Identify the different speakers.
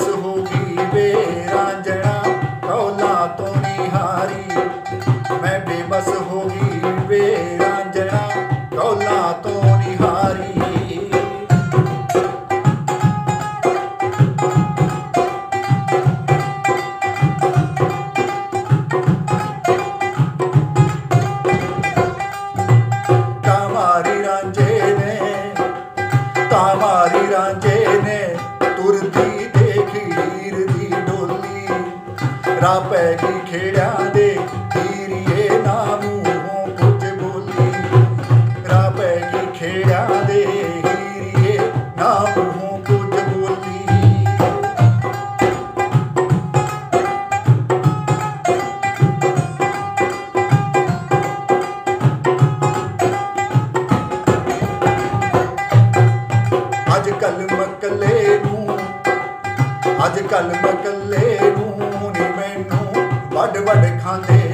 Speaker 1: होगी वे रांझणा कौला तो निहारी। मैं बेबस होगी वे रांझणा कौला तो निहारी। तामारी रांझे ने तुरदी देखी हीर दी डोली। राह पै गई खेड़िया दे हीरिए ना मूहों कुछ बोली। राह पै गई खेड़िया दे हीरिए ना मूहों कुछ बोली। अज कल मकले नूं नी मैनू वड वड खांदे